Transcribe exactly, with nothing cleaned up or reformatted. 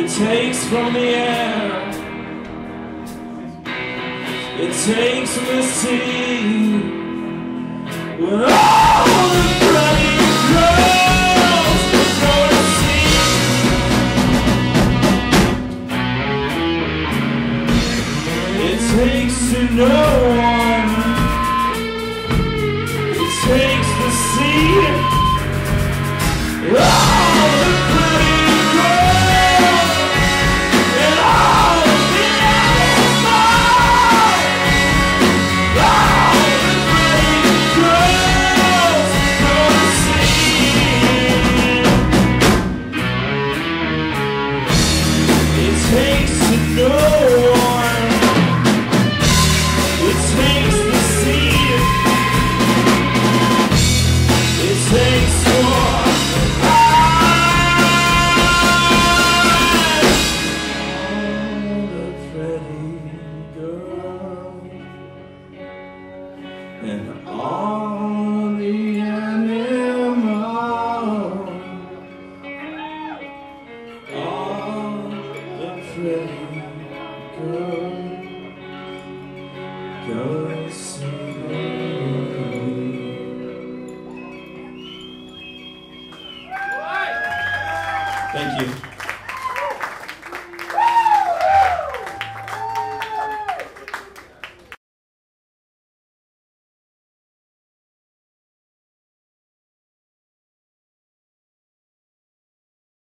it takes from the air, it takes from the sea. When all the pretty girls go to see, it takes to know one, it takes the sea. All the pretty girls and all the beautiful, all the pretty girls go to see. It takes to know one, it takes the sea, it takes one. And all the animals, all the pretty girls go see. Thank you.